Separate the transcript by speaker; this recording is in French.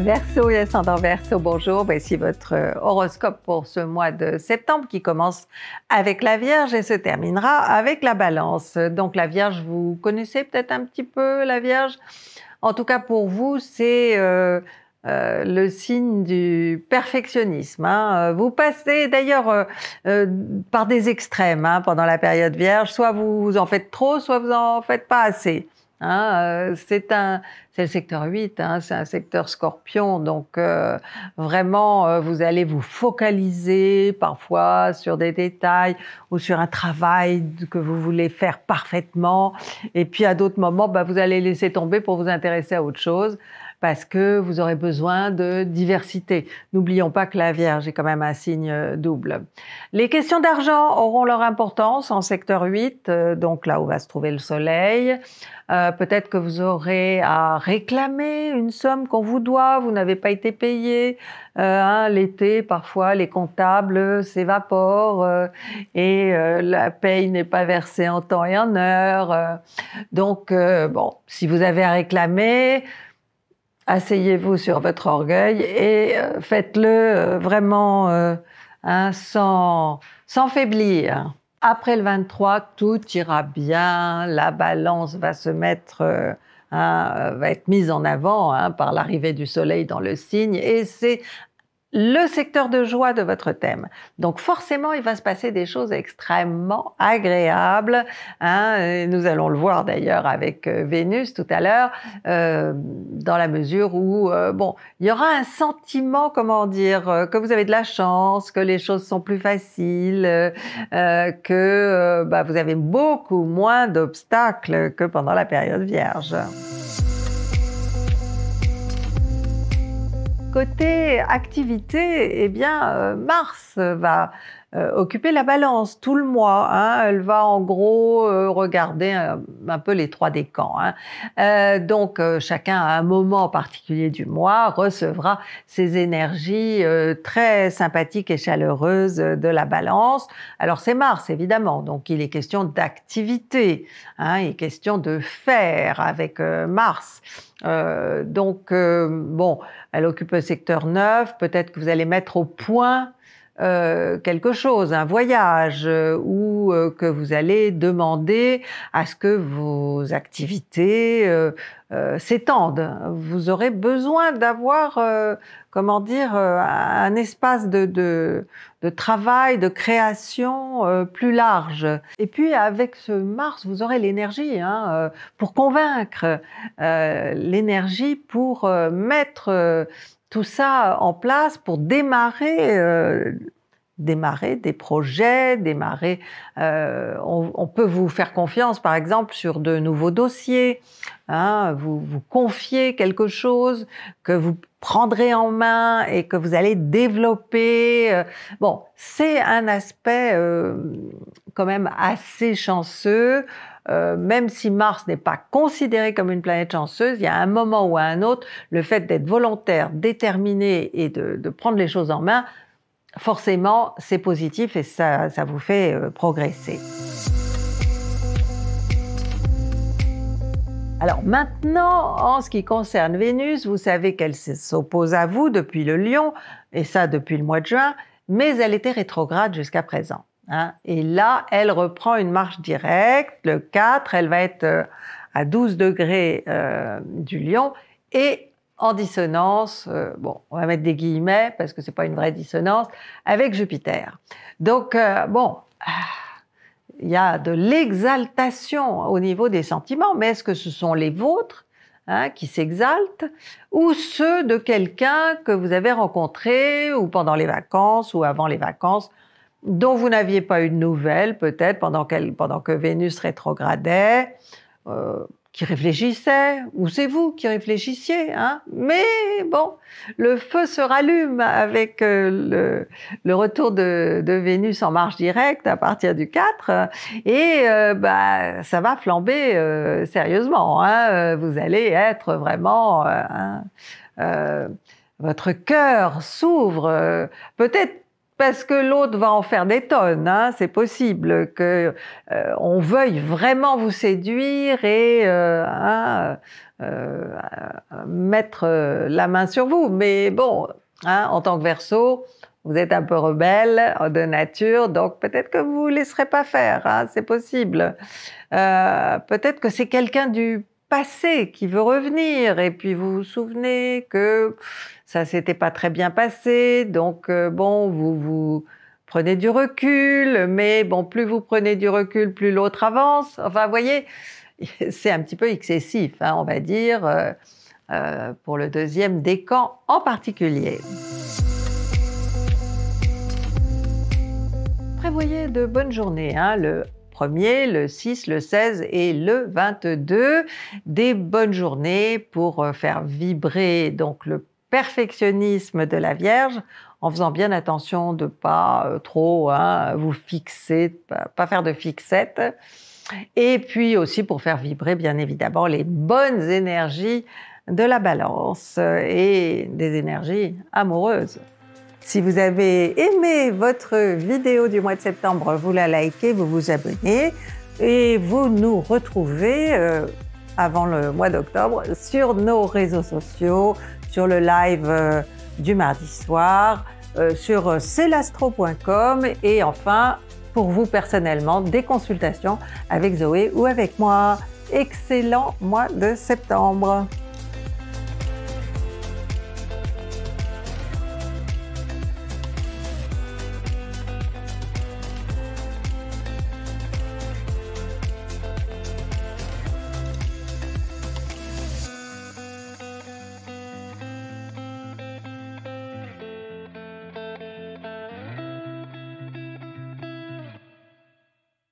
Speaker 1: Verseau et ascendant Verseau, bonjour. Voici votre horoscope pour ce mois de septembre qui commence avec la Vierge et se terminera avec la Balance. Donc la Vierge, vous connaissez peut-être un petit peu la Vierge. En tout cas pour vous, c'est le signe du perfectionnisme. Vous passez d'ailleurs par des extrêmes pendant la période Vierge. Soit vous en faites trop, soit vous en faites pas assez. C'est le secteur 8, c'est un secteur Scorpion, donc vraiment vous allez vous focaliser parfois sur des détails ou sur un travail que vous voulez faire parfaitement, et puis à d'autres moments vous allez laisser tomber pour vous intéresser à autre chose parce que vous aurez besoin de diversité. N'oublions pas que la Vierge est quand même un signe double. Les questions d'argent auront leur importance en secteur 8, donc là où va se trouver le soleil. Peut-être que vous aurez à réclamer une somme qu'on vous doit, vous n'avez pas été payé. L'été, parfois, les comptables s'évaporent et la paye n'est pas versée en temps et en heure. Donc, si vous avez à réclamer, asseyez-vous sur votre orgueil et faites-le vraiment sans faiblir. Après le 23, tout ira bien, la Balance va se mettre, va être mise en avant par l'arrivée du soleil dans le signe, et c'est le secteur de joie de votre thème. Donc forcément, il va se passer des choses extrêmement agréables. Et nous allons le voir d'ailleurs avec Vénus tout à l'heure, dans la mesure où, il y aura un sentiment, que vous avez de la chance, que les choses sont plus faciles, que vous avez beaucoup moins d'obstacles que pendant la période Vierge. Côté activité, Mars va occuper la Balance tout le mois. Elle va en gros regarder un peu les trois décans. Donc chacun à un moment particulier du mois recevra ces énergies très sympathiques et chaleureuses de la Balance. Alors c'est Mars évidemment, donc il est question d'activité, il est question de faire avec Mars. Elle occupe le secteur 9, peut-être que vous allez mettre au point quelque chose, un voyage, ou que vous allez demander à ce que vos activités s'étendent. Vous aurez besoin d'avoir, un espace de travail, de création plus large. Et puis avec ce Mars, vous aurez l'énergie pour convaincre, l'énergie pour mettre tout ça en place, pour démarrer des projets, on peut vous faire confiance par exemple sur de nouveaux dossiers, vous confiez quelque chose que vous prendrez en main et que vous allez développer. C'est un aspect quand même assez chanceux. Même si Mars n'est pas considéré comme une planète chanceuse, il y a un moment ou à un autre, le fait d'être volontaire, déterminé et de prendre les choses en main, forcément, c'est positif et ça vous fait progresser. Alors maintenant, en ce qui concerne Vénus, vous savez qu'elle s'oppose à vous depuis le Lion, et ça depuis le mois de juin, mais elle était rétrograde jusqu'à présent. Et là, elle reprend une marche directe. Le 4, elle va être à 12 degrés du Lion et en dissonance, on va mettre des guillemets parce que c'est pas une vraie dissonance, avec Jupiter. Donc, il y a de l'exaltation au niveau des sentiments, mais est-ce que ce sont les vôtres qui s'exaltent, ou ceux de quelqu'un que vous avez rencontré, ou pendant les vacances, ou avant les vacances, dont vous n'aviez pas eu de nouvelles, peut-être pendant que Vénus rétrogradait, qui réfléchissait, ou c'est vous qui réfléchissiez, mais le feu se rallume avec le retour de Vénus en marche directe à partir du 4, et ça va flamber sérieusement, vous allez être vraiment... votre cœur s'ouvre, peut-être parce que l'autre va en faire des tonnes, hein. C'est possible que on veuille vraiment vous séduire et mettre la main sur vous. Mais bon, hein, en tant que Verseau, vous êtes un peu rebelle de nature, donc peut-être que vous ne laisserez pas faire, hein, c'est possible. Peut-être que c'est quelqu'un du passé qui veut revenir et puis vous vous souvenez que ça s'était pas très bien passé, donc bon, vous prenez du recul, mais bon, plus vous prenez du recul, plus l'autre avance. Enfin, vous voyez, c'est un petit peu excessif, hein, on va dire, pour le deuxième décan en particulier. Prévoyez de bonnes journées, hein, le 1er, le 6, le 16 et le 22. Des bonnes journées pour faire vibrer donc le perfectionnisme de la Vierge en faisant bien attention de ne pas trop vous fixer, pas faire de fixette. Et puis aussi pour faire vibrer bien évidemment les bonnes énergies de la Balance et des énergies amoureuses. Si vous avez aimé votre vidéo du mois de septembre, vous la likez, vous vous abonnez et vous nous retrouvez avant le mois d'octobre sur nos réseaux sociaux, sur le live du mardi soir, sur celastro.com et enfin, pour vous personnellement, des consultations avec Zoé ou avec moi. Excellent mois de septembre!